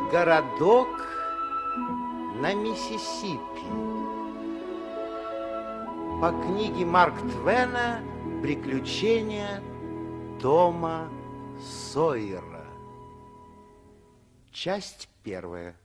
Городок на Миссисипи. По книге Марка Твена «Приключения Тома Сойера». Часть первая.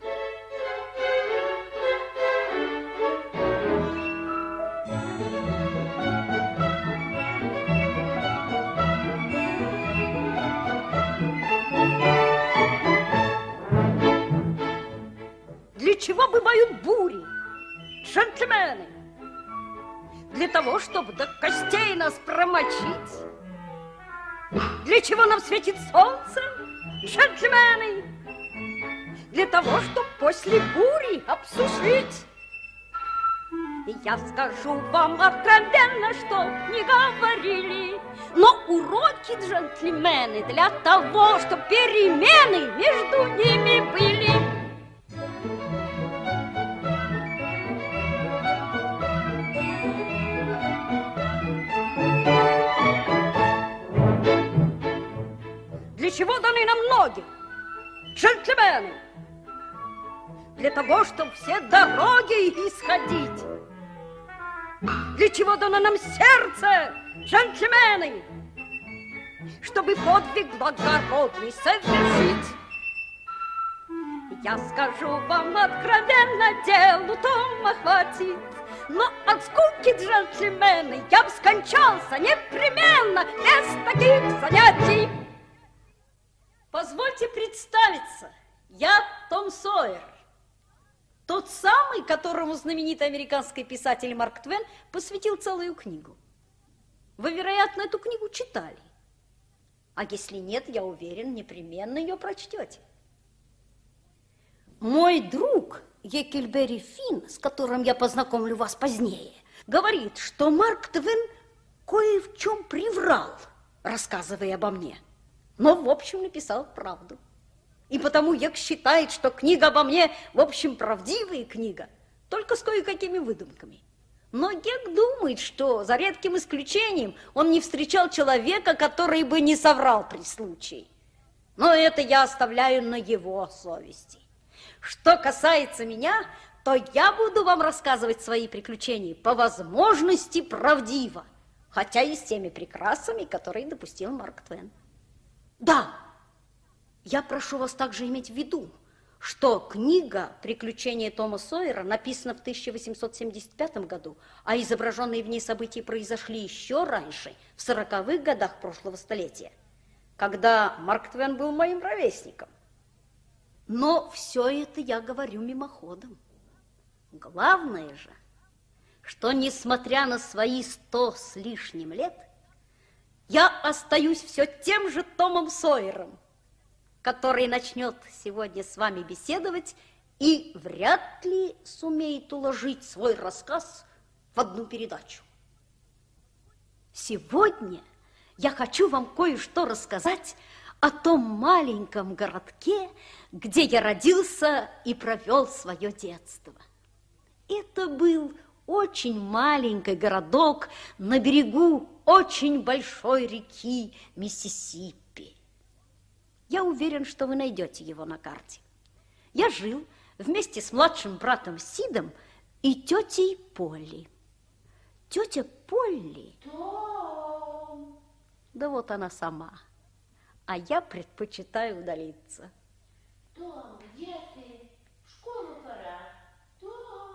Для чего бывают бури, джентльмены? Для того, чтобы до костей нас промочить. Для чего нам светит солнце, джентльмены? Для того, чтобы после бури обсушить. И я скажу вам откровенно, что не говорили, но уроки, джентльмены, для того, чтобы перемены между ними были. Для чего даны нам ноги, джентльмены? Для того, чтобы все дороги исходить. Для чего дано нам сердце, джентльмены? Чтобы подвиг благородный совершить. Я скажу вам откровенно, делу Тома хватит. Но от скуки, джентльмены, я бы скончался непременно без таких занятий. Позвольте представиться, я Том Сойер. Тот самый, которому знаменитый американский писатель Марк Твен посвятил целую книгу. Вы, вероятно, эту книгу читали. А если нет, я уверен, непременно ее прочтете. Мой друг Гекльберри Финн, с которым я познакомлю вас позднее, говорит, что Марк Твен кое в чем приврал, рассказывая обо мне. Но, в общем, написал правду. И потому Гек считает, что книга обо мне, в общем, правдивая книга, только с кое-какими выдумками. Но Гек думает, что, за редким исключением, он не встречал человека, который бы не соврал при случае. Но это я оставляю на его совести. Что касается меня, то я буду вам рассказывать свои приключения по возможности правдиво, хотя и с теми прикрасами, которые допустил Марк Твен. Да, я прошу вас также иметь в виду, что книга «Приключения Тома Сойера» написана в 1875 году, а изображенные в ней события произошли еще раньше, в 40-х годах прошлого столетия, когда Марк Твен был моим ровесником. Но все это я говорю мимоходом. Главное же, что, несмотря на свои 100 с лишним лет, я остаюсь все тем же Томом Сойером, который начнет сегодня с вами беседовать и вряд ли сумеет уложить свой рассказ в одну передачу. Сегодня я хочу вам кое-что рассказать о том маленьком городке, где я родился и провел свое детство. Это был очень маленький городок на берегу очень большой реки Миссисипи. Я уверен, что вы найдете его на карте. Я жил вместе с младшим братом Сидом и тетей Полли. Тетя Полли... Том! Да вот она сама. А я предпочитаю удалиться. Том, где ты? В школу пора. Том!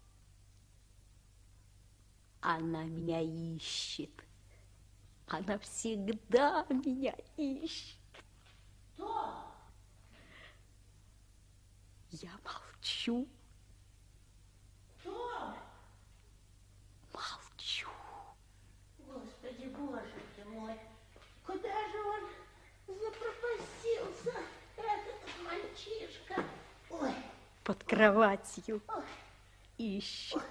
Она меня ищет. Она всегда меня ищет. Том! Я молчу. Том! Молчу. Господи, боже ты мой! Куда же он запропастился, этот мальчишка? Ой! Под кроватью Ой. ищет.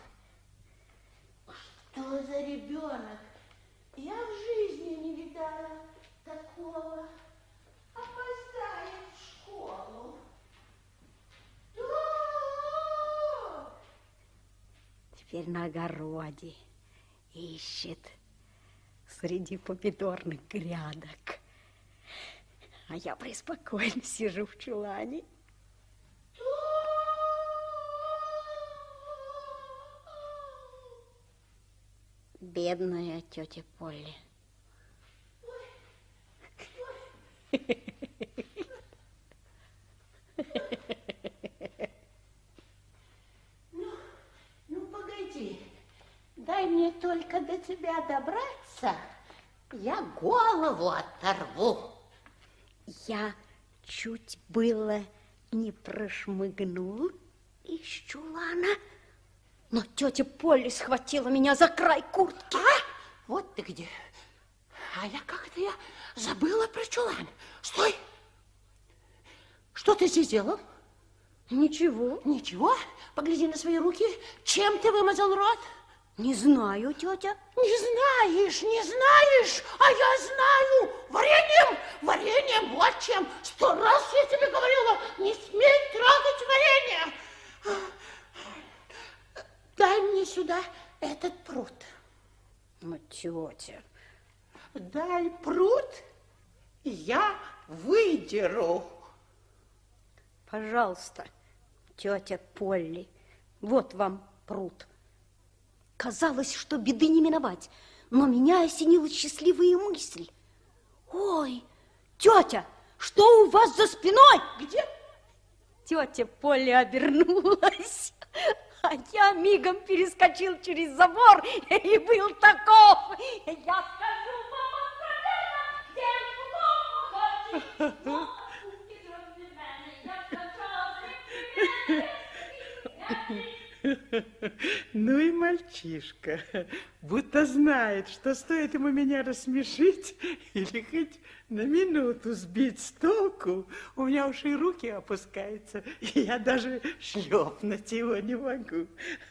Что за ребенок? Я в жизни не видала такого. Опоздает в школу. Том! Теперь на огороде ищет среди помидорных грядок. А я преспокойно сижу в чулане Бедная тетя Полли. Ну, погоди. Дай мне только до тебя добраться, я голову оторву. Я чуть было не прошмыгнул из чулана, но тетя Полли схватила меня за край куртки. Вот ты где. А я как-то забыла про чулан. Стой! Что ты здесь делал? Ничего. Ничего? Погляди на свои руки. Чем ты вымазал рот? Не знаю, тетя. Не знаешь, не знаешь, а я знаю. Вареньем, вареньем, вот чем. 100 раз я тебе говорила, не смей трогать варенье. Дай мне сюда этот пруд. Ну, тетя. Дай пруд, и я выдеру. Пожалуйста, тетя Полли, вот вам пруд. Казалось, что беды не миновать, но меня осенила счастливая мысль. Ой, тетя, что у вас за спиной? Где? Тетя Полли обернулась, а я мигом перескочил через забор и был таков. Я скажу вам откровенно, где в дом Ну и мальчишка, будто знает, что стоит ему меня рассмешить или хоть на минуту сбить с толку, у меня уж и руки опускаются, и я даже шлепнуть его не могу.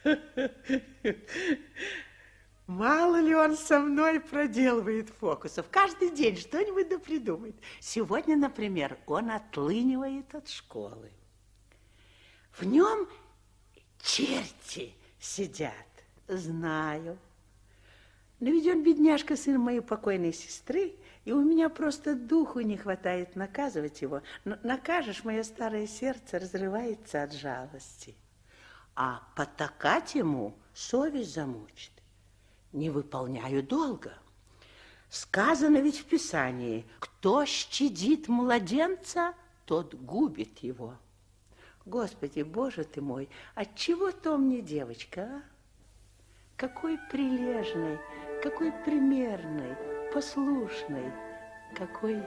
Мало ли он со мной проделывает фокусов. Каждый день что-нибудь да придумает. Сегодня, например, он отлынивает от школы. В нем черти сидят, знаю. Но ведь он, бедняжка, сын моей покойной сестры, и у меня просто духу не хватает наказывать его. Но накажешь, мое старое сердце разрывается от жалости. А потакать ему совесть замучит. Не выполняю долга. Сказано ведь в Писании, кто щадит младенца, тот губит его. Господи, Боже ты мой, отчего-то мне девочка, а? Какой прилежной, какой примерной, послушной, какой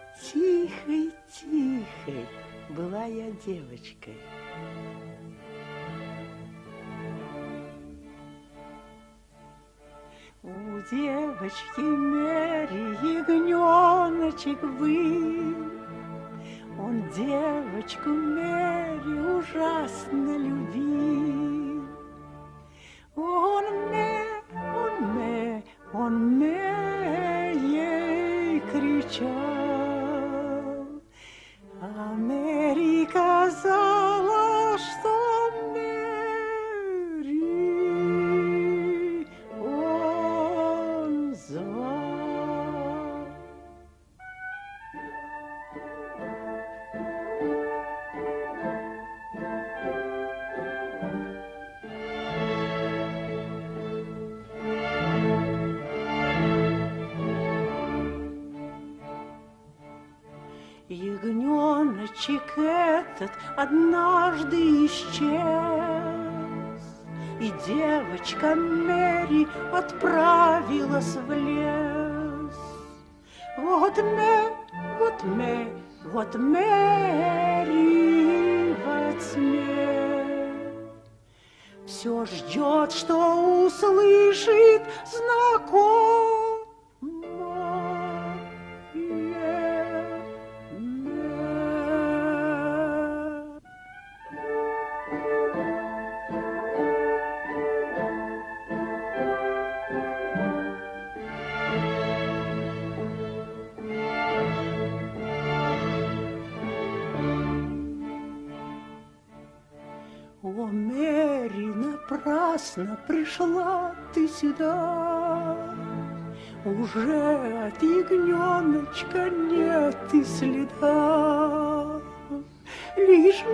тихой-тихой была я девочкой. У девочки Мэри ягненочек был. Он девочку Мэри ужасно любил. Он ей кричал, а Мэри казала, что Мэри он звал. Ягненочек этот однажды исчез, и девочка Мэри отправилась в лес. Вот Мэри во тьме все ждет, что услышит знакомое. О, Мэри, напрасно пришла ты сюда. Уже от ягненочка нет и следа. Лишь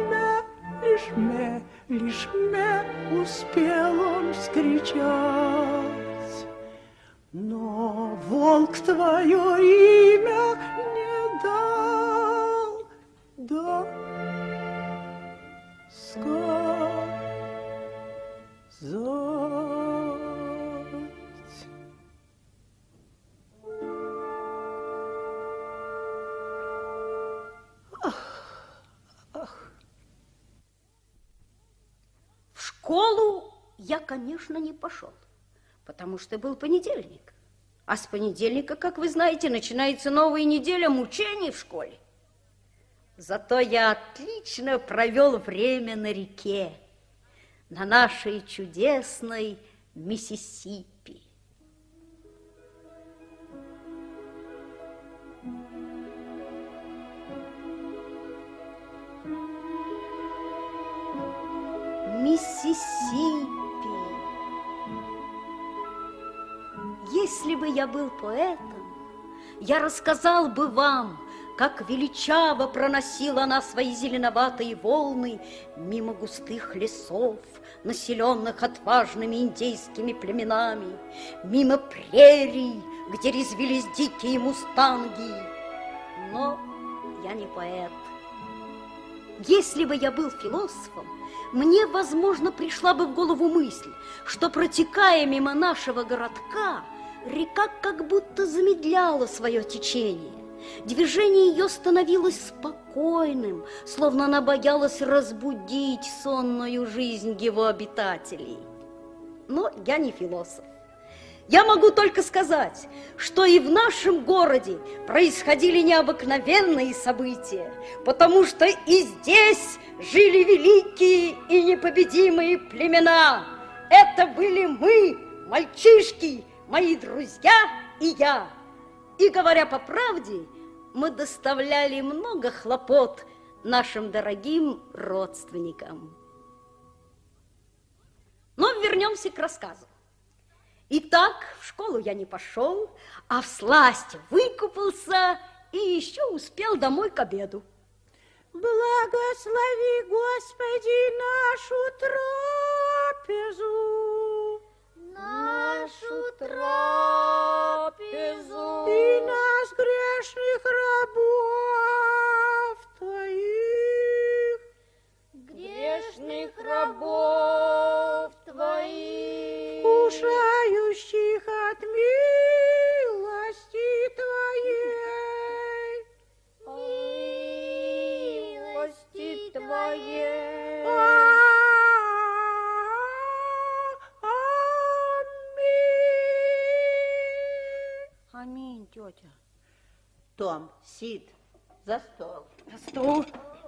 Мэ успел он вскричать. волк твое имя не дал, да сказать. В школу я, конечно, не пошел, потому что был понедельник. А с понедельника, как вы знаете, начинается новая неделя мучений в школе. Зато я отлично провел время на реке, на нашей чудесной Миссисипи. Миссисипи. Если бы я был поэтом, я рассказал бы вам, как величаво проносила она свои зеленоватые волны мимо густых лесов, населенных отважными индейскими племенами, мимо прерий, где резвились дикие мустанги. Но я не поэт. Если бы я был философом, мне, возможно, пришла бы в голову мысль, что, протекая мимо нашего городка, река как будто замедляла свое течение. Движение ее становилось спокойным, словно она боялась разбудить сонную жизнь его обитателей. Но я не философ. Я могу только сказать, что и в нашем городе происходили необыкновенные события, потому что и здесь жили великие и непобедимые племена. Это были мы, мальчишки, мои друзья и я. И, говоря по правде, мы доставляли много хлопот нашим дорогим родственникам. Но вернемся к рассказу. Итак, в школу я не пошел, а всласть выкупался и еще успел домой к обеду. Благослови, Господи, нашу трапезу, нашу трапезу, и нас, грешных рабов Твоих, грешных рабов Твоих, вкушающих от милости Твоей, милости Твоей. Аминь, тетя. Том, Сид, за стол. За стол.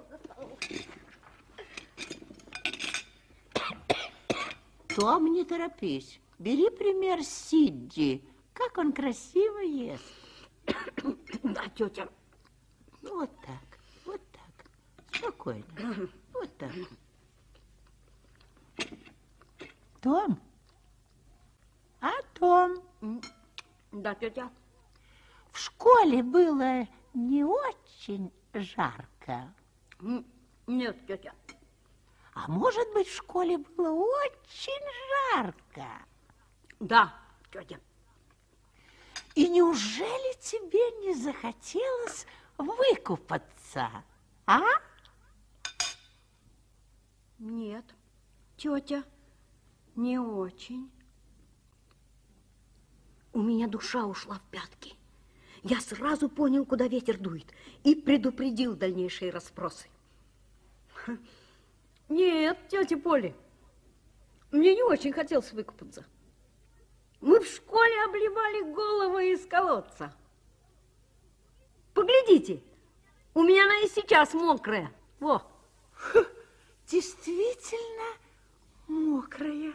Том, не торопись. Бери пример Сидди. Как он красиво ест. Да, тетя. Вот так, вот так. Спокойно. Вот так. Том? А Том? Да, тетя. В школе было не очень жарко. Нет, тетя. А может быть, в школе было очень жарко? Да, тетя. И неужели тебе не захотелось выкупаться, а? Нет, тетя, не очень. У меня душа ушла в пятки. Я сразу понял, куда ветер дует, и предупредил дальнейшие расспросы. Нет, тетя Поля, мне не очень хотелось выкупаться. Мы в школе обливали головы из колодца. Поглядите, у меня она и сейчас мокрая. Во. Действительно мокрая.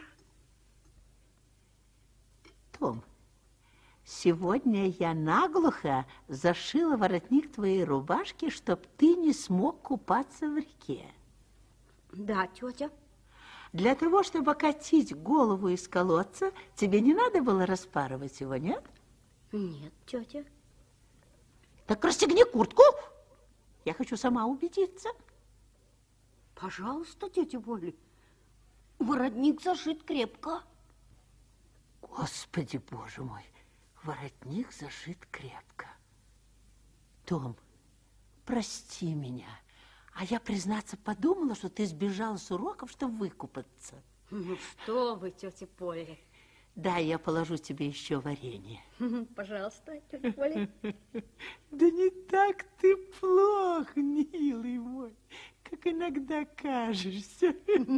Том, сегодня я наглухо зашила воротник твоей рубашки, чтоб ты не смог купаться в реке. Да, тетя. Для того, чтобы окатить голову из колодца, тебе не надо было распарывать его, нет? Нет, тетя. Так расстегни куртку. Я хочу сама убедиться. Пожалуйста, тетя Поля. Воротник зашит крепко. Господи, боже мой, Воротник зашит крепко. Том, прости меня. А я, признаться, подумала, что ты сбежала с уроков, чтобы выкупаться. Ну что вы, тетя Поля. Да, я положу тебе еще варенье. Пожалуйста, тетя Поля. Да не так ты плох, милый мой, как иногда кажешься.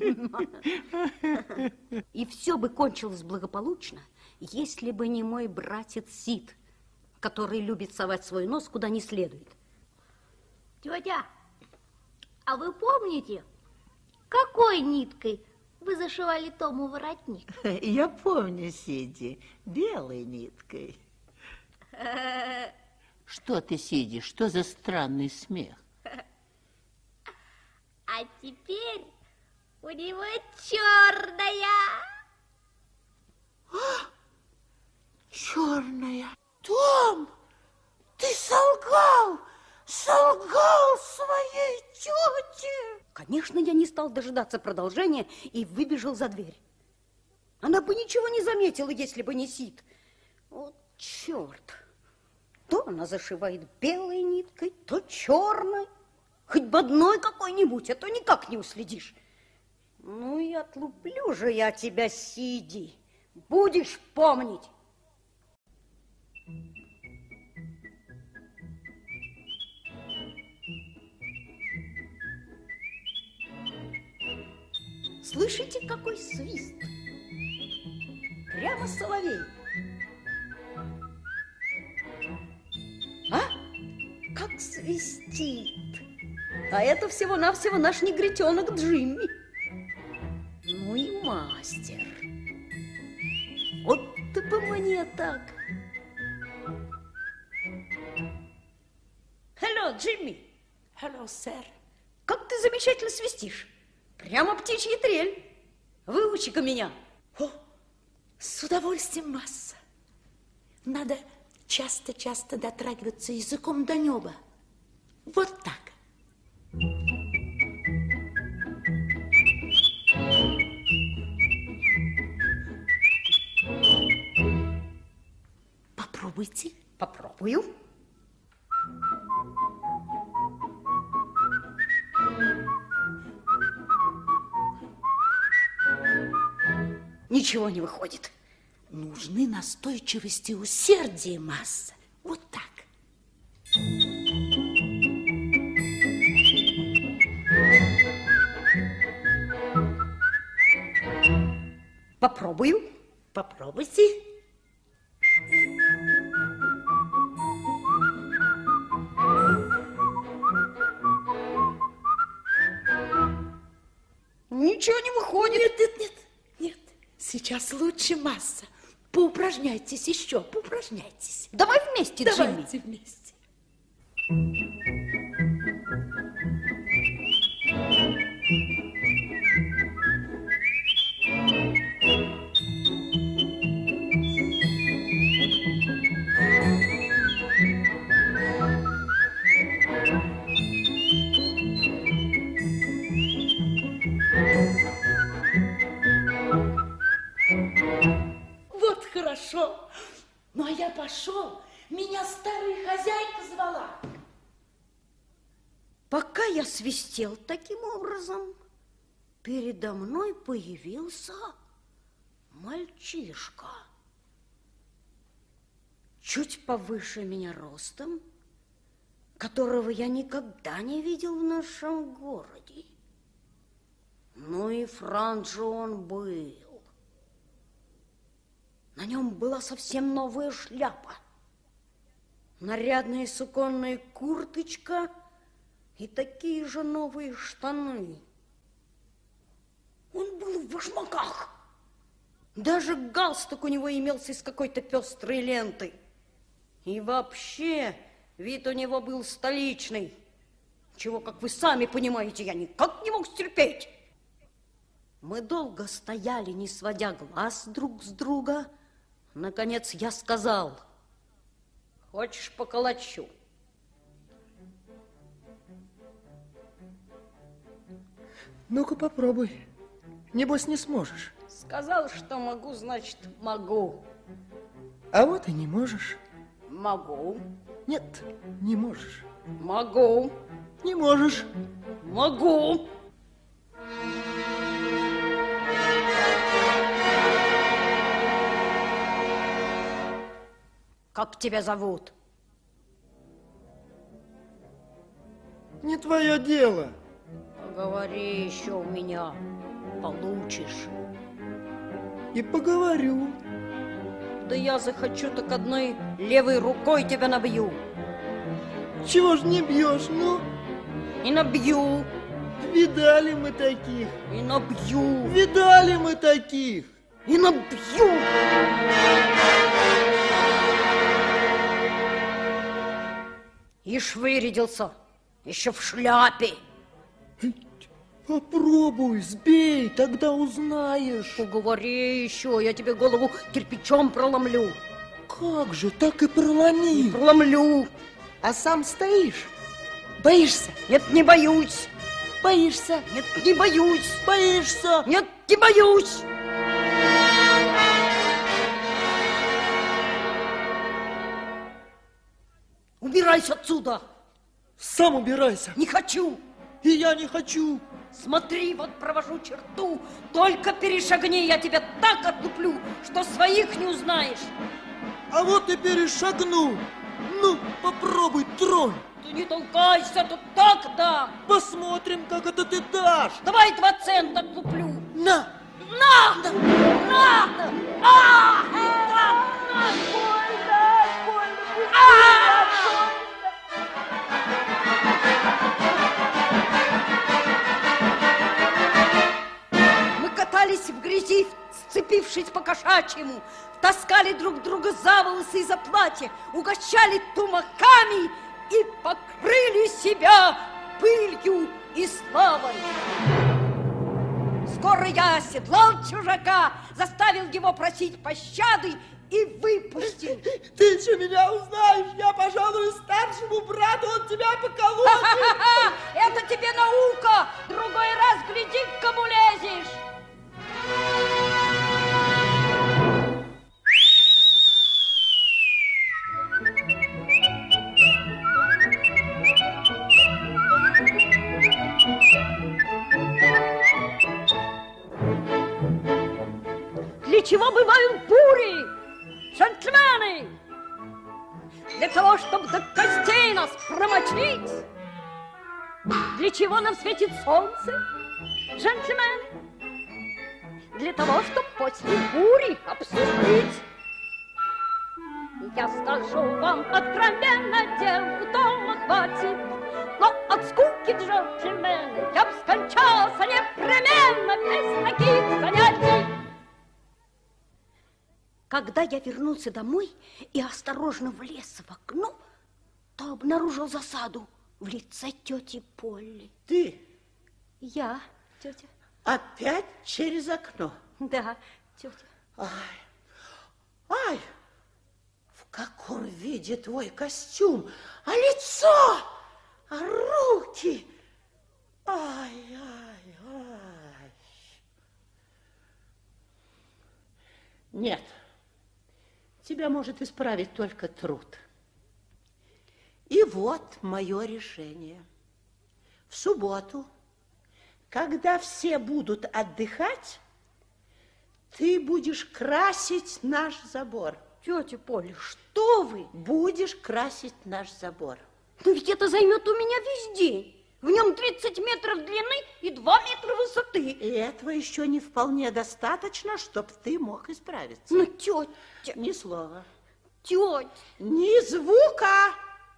И все бы кончилось благополучно, если бы не мой братец Сид, который любит совать свой нос куда не следует. Тетя, а вы помните, какой ниткой вы зашивали Тому воротник? Я помню, Сиди, белой ниткой. Что ты, Сиди, что за странный смех? А теперь у него черная. Черная. Том, ты солгал своей тете. Конечно, я не стал дожидаться продолжения и выбежал за дверь. Она бы ничего не заметила, если бы не Сид. Вот черт! То она зашивает белой ниткой, то черной. Хоть бы одной какой-нибудь, а то никак не уследишь. Ну и отлуплю же я тебя, Сиди. Будешь помнить. Слышите, какой свист? Прямо соловей. А? Как свистит. А это всего-навсего наш негритенок Джимми. Ну и мастер. Вот ты бы мне так. Hello, Джимми. Hello, сэр. Как ты замечательно свистишь. Прямо птичья трель. Выучи-ка меня. О, с удовольствием, масса. Надо часто-часто дотрагиваться языком до неба. Вот так. Попробуйте. Попробую. Ничего не выходит. Нужны настойчивость и усердие, масса. Вот так. Попробую. Попробуйте. Ничего не выходит. Нет. Сейчас лучше, масса. Поупражняйтесь еще, поупражняйтесь. Давай вместе, Джимми. Давайте вместе. Вот хорошо. Ну, а я пошел. Меня старая хозяйка звала. Пока я свистел таким образом, передо мной появился мальчишка. Чуть повыше меня ростом, которого я никогда не видел в нашем городе. Ну и Франц же он был. На нем была совсем новая шляпа, нарядная суконная курточка и такие же новые штаны. Он был в башмаках. Даже галстук у него имелся из какой-то пестрой ленты. И вообще вид у него был столичный, чего, как вы сами понимаете, я никак не мог стерпеть. Мы долго стояли, не сводя глаз друг с друга. Наконец я сказал: хочешь, поколочу? Ну-ка попробуй. Небось, не сможешь. Сказал, что могу, значит, могу. А вот и не можешь. Могу. Нет, не можешь. Могу. Не можешь. Могу. Как тебя зовут? Не твое дело. Поговори еще у меня. Получишь. И поговорю. Да я захочу, так одной левой рукой тебя набью. Чего ж не бьешь, ну? И набью. Видали мы таких. И набью. Видали мы таких. И набью. Ишь вырядился. Еще в шляпе. Попробуй, сбей, тогда узнаешь. Поговори еще, я тебе голову кирпичом проломлю. Как же, так и проломи. Проломлю. А сам стоишь? Боишься? Нет, не боюсь. Боишься? Нет, не боюсь. Боишься? Нет, не боюсь. Убирайся отсюда. Сам убирайся. Не хочу. И я не хочу. Смотри, вот провожу черту. Только перешагни, я тебя так отлуплю, что своих не узнаешь. А вот и перешагну. Ну, попробуй, тронь. Ты не толкайся, тут так дам. Посмотрим, как это ты дашь. Давай 2 цента отлуплю. На. На! На! А! На! Мы катались в грязи, сцепившись по-кошачьему, таскали друг друга за волосы и за платье, угощали тумаками и покрыли себя пылью и славой. Скоро я оседлал чужака, заставил его просить пощады и выпустил. Ты еще меня узнаешь. Я пожалуй старшему брату, он тебя поколотит. Это тебе наука. Другой раз гляди, к кому лезешь. Для чего бывают бури, джентльмены? Для того, чтобы до костей нас промочить. Для чего нам светит солнце, джентльмены? Для того, чтобы после бури обсудить. Я скажу вам откровенно, дел дома хватит, но от скуки, джентльмены, я б скончался непременно без таких занятий. Когда я вернулся домой и осторожно влез в окно, то обнаружил засаду в лице тети Полли. Ты Я, тетя. опять через окно? Да, тетя. Ай, в каком виде твой костюм? А лицо? А руки? Ай. Нет, тебя может исправить только труд. И вот мое решение. В субботу, когда все будут отдыхать, ты будешь красить наш забор. Тетя Поля, что вы? Будешь красить наш забор. Но ведь это займет у меня весь день. В нем 30 метров длины и 2 метра высоты. И этого еще не вполне достаточно, чтобы ты мог исправиться. Ну, тетя. Ни слова. Тетя. Ни звука.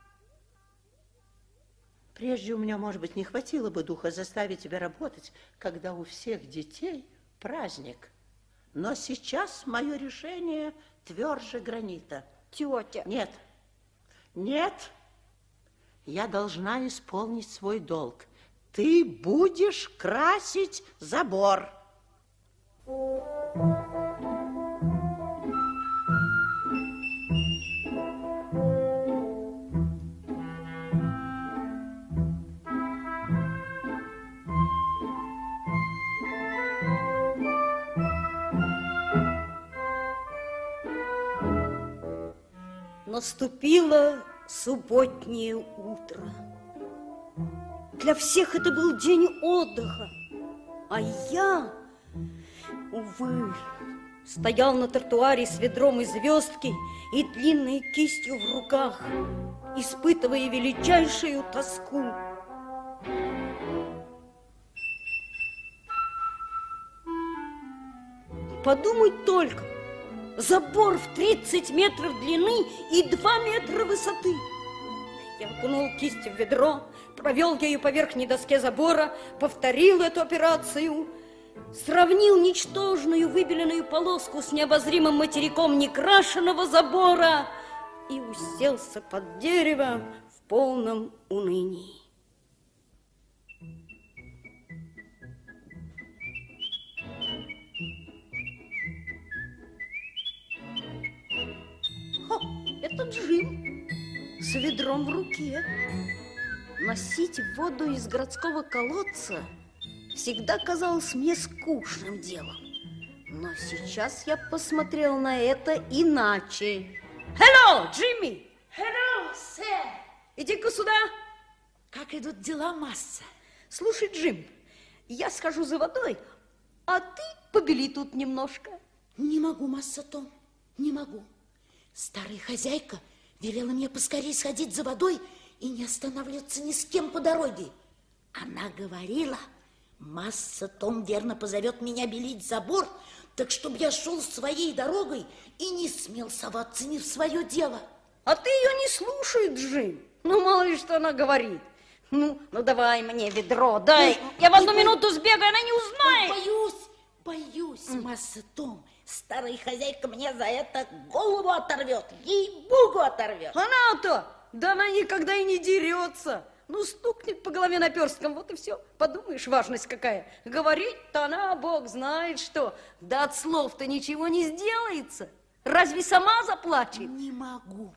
Прежде у меня, может быть, не хватило бы духа заставить тебя работать, когда у всех детей праздник. Но сейчас мое решение тверже гранита. Тетя. Нет. Я должна исполнить свой долг. Ты будешь красить забор. Наступило субботнее утро. Для всех это был день отдыха, а я, увы, стоял на тротуаре с ведром из звездки и длинной кистью в руках, испытывая величайшую тоску. Подумать только, забор в 30 метров длины и 2 метра высоты. Я окунул кисть в ведро, провел ею по верхней доске забора, повторил эту операцию, сравнил ничтожную выбеленную полоску с необозримым материком некрашенного забора и уселся под дерево в полном унынии. Это Джим с ведром в руке. Носить воду из городского колодца всегда казалось мне скучным делом. Но сейчас я посмотрел на это иначе. Hello, Джимми! Hello, сэр! Иди-ка сюда. Как идут дела, Масса? Слушай, Джим, я схожу за водой, а ты побели тут немножко. Не могу, Масса Том, не могу. Старая хозяйка велела мне поскорее сходить за водой и не останавливаться ни с кем по дороге. Она говорила, Масса Том верно позовет меня белить забор, так чтобы я шел своей дорогой и не смел соваться ни в свое дело. А ты ее не слушай, Джим. Ну, мало ли, что она говорит. Ну давай мне ведро, дай. Я в одну минуту сбегаю, она не узнает. Боюсь, Масса Том. Старая хозяйка мне за это голову оторвет, ей-богу оторвет. Она-то, да она никогда и не дерется. Ну, стукнет по голове наперстком, вот и все. Подумаешь, важность какая. Говорить-то она, бог знает что. Да от слов-то ничего не сделается. Разве сама заплачет? Не могу.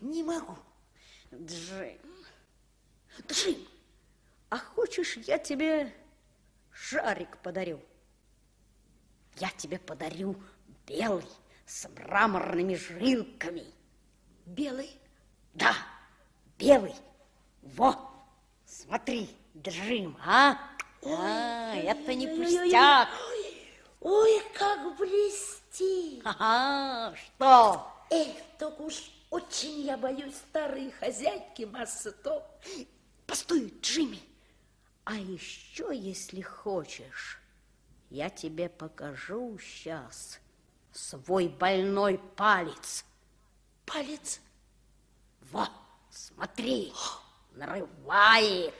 Джим, а хочешь, я тебе шарик подарю? Я тебе подарю белый, с мраморными жилками. Белый? Да, белый. Во, смотри, Джим, а? Это не пустяк. Ой, как блестит. Ага, что? Так уж очень я боюсь старой хозяйки, Масса Том. Постой, Джимми. А еще, если хочешь, я тебе покажу сейчас свой больной палец. Палец? Вот, смотри, нарывает.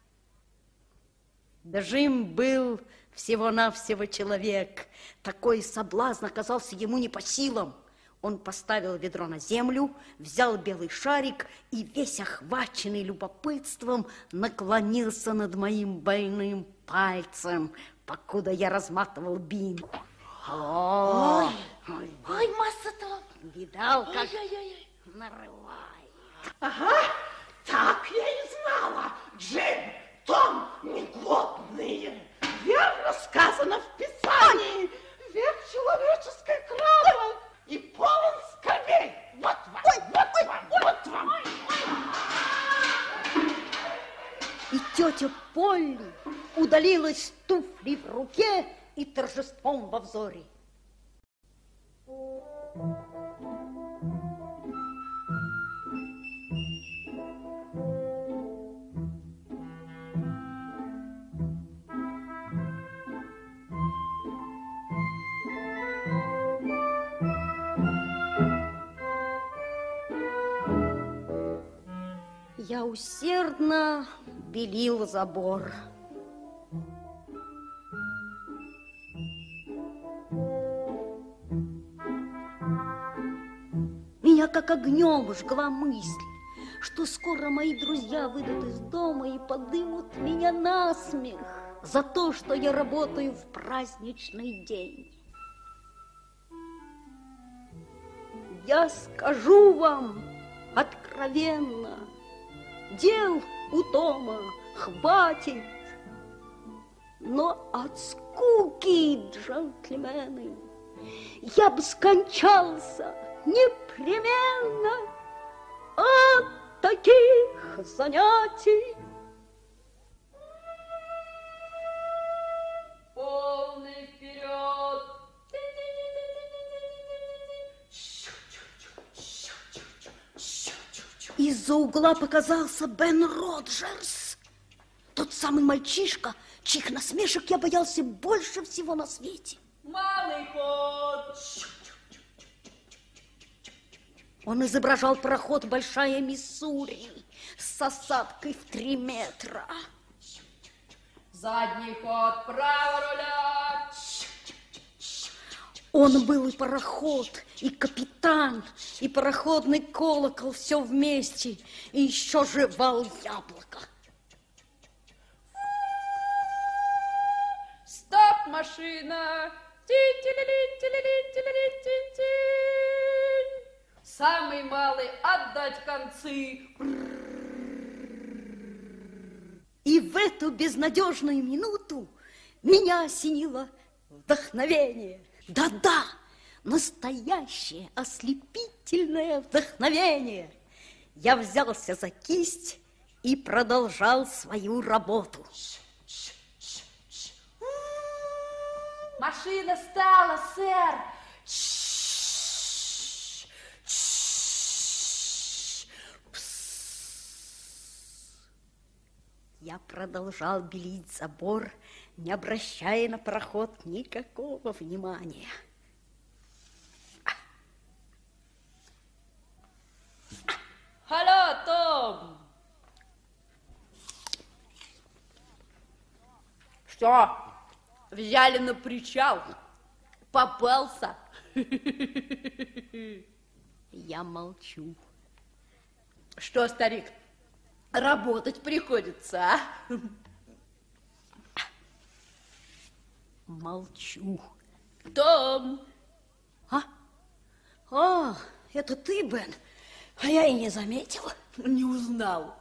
Джим был всего-навсего человек. Такой соблазн оказался ему не по силам. Он поставил ведро на землю, взял белый шарик и, весь охваченный любопытством, наклонился над моим больным пальцем, покуда я разматывал бинт. Ой, Масса Том. Видал, как нарывает? Ага, так я и знала. Джим, Том негодные. Верно сказано в Писании. Век человеческой крови и полон скорбей. Вот вам. И тетя Полли удалилась с туфлей в руке и торжеством во взоре. Я усердно белил забор. Меня как огнем жгла мысль, что скоро мои друзья выйдут из дома и подымут меня на смех за то, что я работаю в праздничный день. Я скажу вам откровенно, дел у Тома хватит, но от скуки, джентльмены, я бы скончался непременно. от таких занятий. Полный вперед! Из-за угла показался Бен Роджерс. Тот самый мальчишка, чьих насмешек я боялся больше всего на свете. Малый ход! Он изображал пароход «Большая Миссури» с осадкой в 3 метра. Задний ход, право руля! Он был и пароход, и капитан, и пароходный колокол, все вместе, и еще жевал яблоко. Стоп, машина! Ти-ти-ли-ли-ти-ли-ли-ти-ли-ли-ти-ти. Самый малый отдать концы. И в эту безнадежную минуту меня осенило вдохновение. Да-да, настоящее ослепительное вдохновение. Я взялся за кисть и продолжал свою работу. Машина стала, сэр. Я продолжал белить забор, не обращая на пароход никакого внимания. Алло, Том! Что? Взяли на причал? Попался? Я молчу. Что, старик, работать приходится, а? Молчу. Том! А, это ты, Бен? А я и не заметила. Не узнал.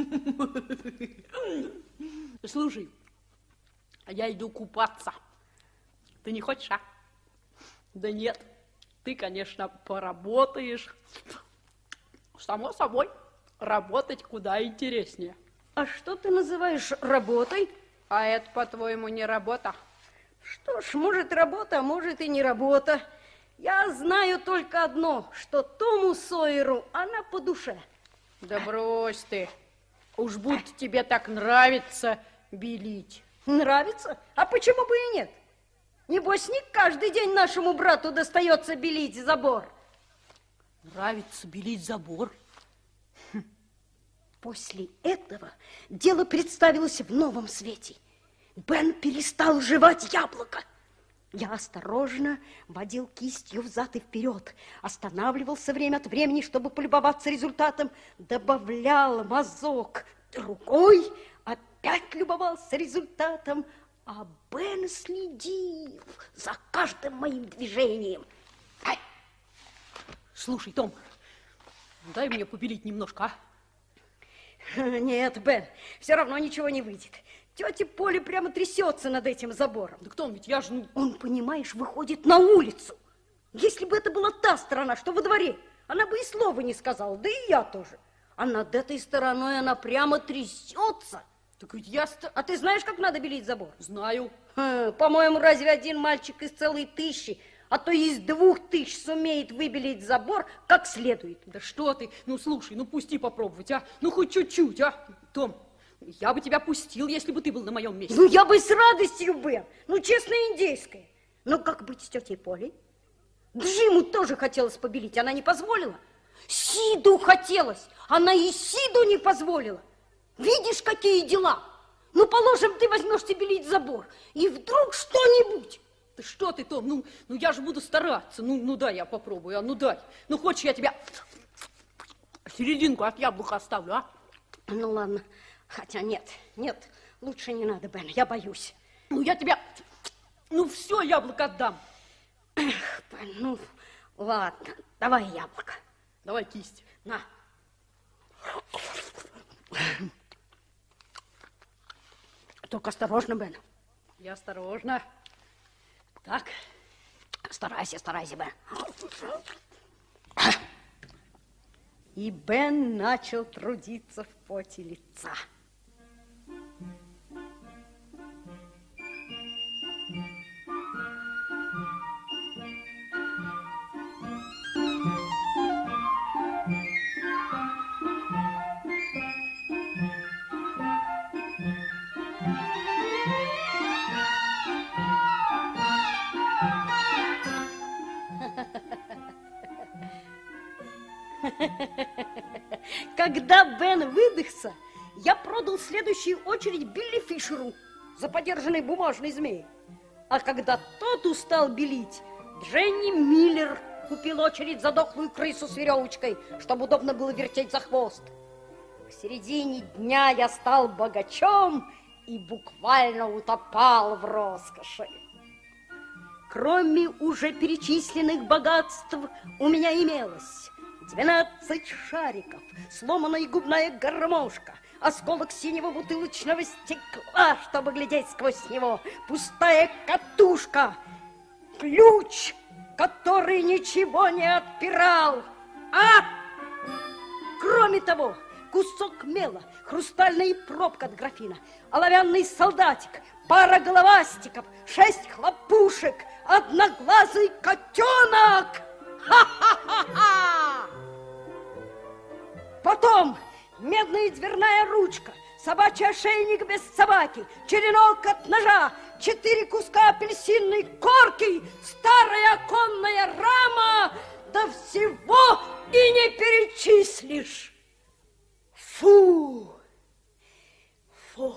Слушай, я иду купаться. Ты не хочешь, а? Да нет, ты, конечно, поработаешь. Само собой, работать куда интереснее. А что ты называешь работой? А это, по-твоему, не работа? Что ж, может работа, а может и не работа. Я знаю только одно, что Тому Сойеру она по душе. Да брось ты. Уж будто тебе так нравится белить. Нравится? А почему бы и нет? Небось, не каждый день нашему брату достается белить забор. Нравится белить забор? После этого дело представилось в новом свете. Бен перестал жевать яблоко. Я осторожно водил кистью взад и вперед, останавливался время от времени, чтобы полюбоваться результатом, добавлял мазок другой, опять любовался результатом, а Бен следил за каждым моим движением. Слушай, Том, дай мне побелить немножко, а? Нет, Бен, все равно ничего не выйдет. Тетя Поля прямо трясется над этим забором. Да кто он, ведь я же... Он, понимаешь, выходит на улицу. Если бы это была та сторона, что во дворе, она бы и слова не сказала, да и я тоже. А над этой стороной она прямо трясется. Так ведь я... А ты знаешь, как надо белить забор? Знаю. По-моему, разве один мальчик из целой 1000, а то из 2000 сумеет выбелить забор как следует? Да что ты? Ну, слушай, ну пусти попробовать, а? Ну, хоть чуть-чуть, а? Том, я бы тебя пустил, если бы ты был на моем месте. Ну, я бы с радостью, Бен. Ну, честно, индейское. Но как быть с тетей Полей? Джиму тоже хотелось побелить, она не позволила. Сиду хотелось, она и Сиду не позволила. Видишь, какие дела? Ну, положим, ты возьмешься белить забор, и вдруг что-нибудь... Да что ты, Том, ну я же буду стараться. Ну дай я попробую, а ну дай. Ну хочешь, я тебя серединку от яблока оставлю, а? Ну ладно, хотя нет, лучше не надо, Бен, я боюсь. Ну я тебя, все яблоко отдам. Эх, Бен, ну ладно, давай яблоко. Давай кисть. На. Только осторожно, Бен. Я осторожно. Так. Старайся, Бен. И Бен начал трудиться в поте лица. Когда Бен выдохся, я продал следующую очередь Билли Фишеру за подержанный бумажный змей. А когда тот устал белить, Дженни Миллер купил очередь за дохлую крысу с веревочкой, чтобы удобно было вертеть за хвост. К середине дня я стал богачом и буквально утопал в роскоши. Кроме уже перечисленных богатств, у меня имелось 12 шариков, сломанная губная гармошка, осколок синего бутылочного стекла, чтобы глядеть сквозь него, пустая катушка, ключ, который ничего не отпирал. Кроме того, кусок мела, хрустальная пробка от графина, оловянный солдатик, пара головастиков, 6 хлопушек, одноглазый котенок. Ха-ха-ха-ха! Потом медная дверная ручка, собачий ошейник без собаки, черенок от ножа, 4 куска апельсинной корки, старая оконная рама, да всего и не перечислишь. Фу! Фу!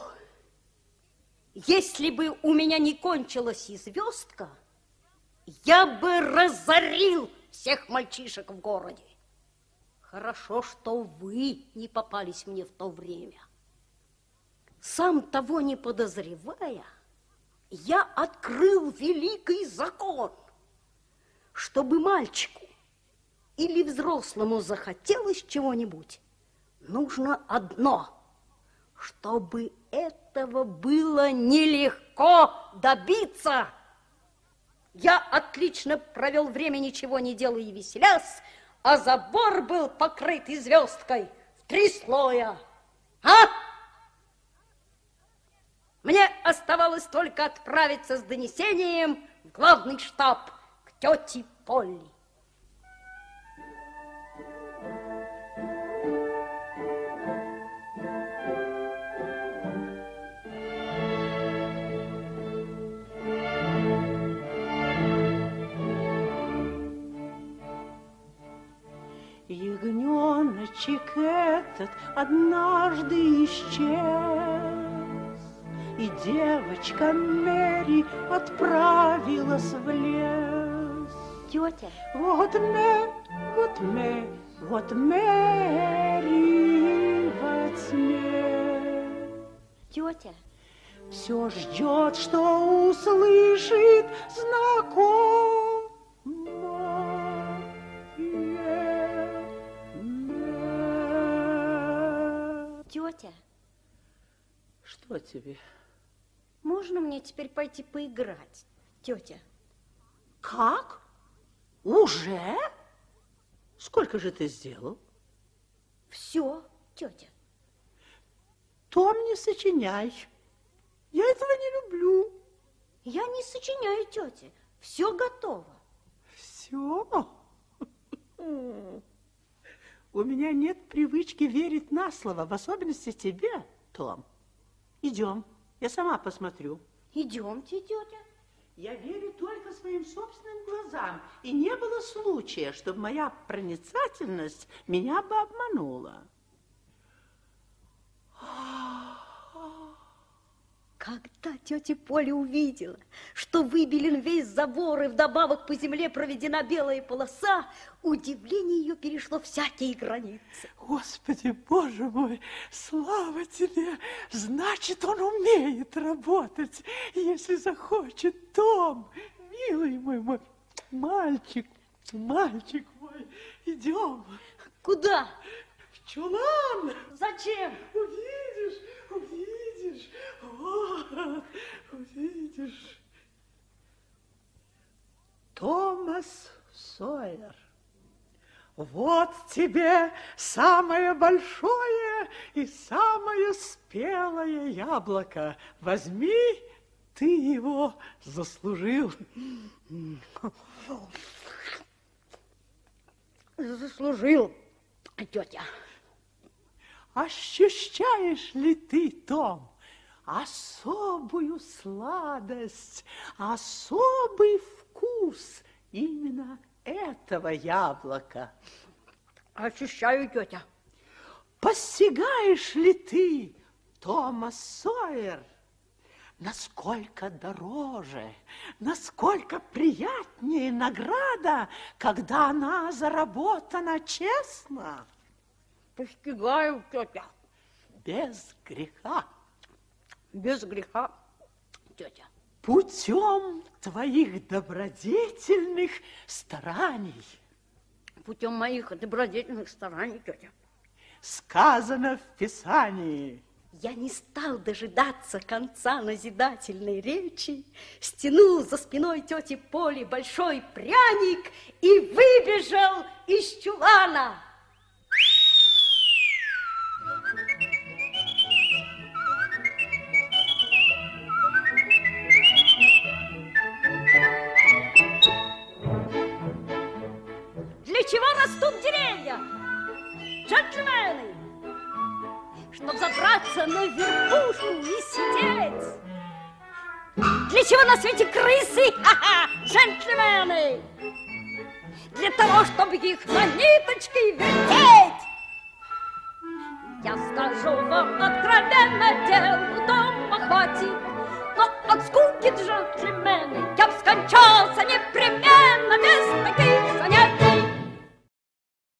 Если бы у меня не кончилась и звездка, я бы разорил всех мальчишек в городе. Хорошо, что вы не попались мне в то время. Сам того не подозревая, я открыл великий закон. Чтобы мальчику или взрослому захотелось чего-нибудь, нужно одно, чтобы этого было нелегко добиться. Я отлично провел время, ничего не делая и веселясь, а забор был покрыт и звездкой в 3 слоя. Мне оставалось только отправиться с донесением в главный штаб к тете Полли. Ягненочек этот однажды исчез, и девочка Мэри отправилась в лес. Тетя. Вот Мэри во тьме. Тетя. Все ждет, что услышит знакомое. Тетя. Что тебе? Можно мне теперь пойти поиграть, тетя? Как? Уже? Сколько же ты сделал? Все, тетя. Том, не сочиняй. Я этого не люблю. Я не сочиняю, тетя. Все готово. Все? У меня нет привычки верить на слово, в особенности тебе, Том. Идем, я сама посмотрю. Идемте, тетя. Я верю только своим собственным глазам, и не было случая, чтобы моя проницательность меня бы обманула. Когда тетя Поля увидела, что выбелен весь забор и вдобавок по земле проведена белая полоса, удивление ее перешло всякие границы. Господи, Боже мой, слава тебе! Значит, он умеет работать, если захочет. Том, милый мой мальчик мой, идем. Куда? В чулан. Зачем? Увидишь. Вот, увидишь. Томас Сойер. Вот тебе самое большое и самое спелое яблоко. Возьми, ты его заслужил. Заслужил, тетя. Ощущаешь ли ты, Том, особую сладость, особый вкус именно этого яблока? Ощущаю, тетя. Постигаешь ли ты, Томас Сойер, насколько дороже, насколько приятнее награда, когда она заработана честно? Постигаю, тетя. Без греха. Без греха, тетя. Путем твоих добродетельных стараний. Путем моих добродетельных стараний, тетя. Сказано в Писании. Я не стал дожидаться конца назидательной речи, стянул за спиной тети Поли большой пряник и выбежал из чулана. Для чего растут деревья? Джентльмены! Чтоб забраться на верхушку и сидеть. Для чего на свете крысы? Ха-ха! Джентльмены! Для того, чтобы их на ниточке вертеть. Я скажу вам откровенно, дел дома хватит, но от скуки, джентльмены, я б скончался непременно без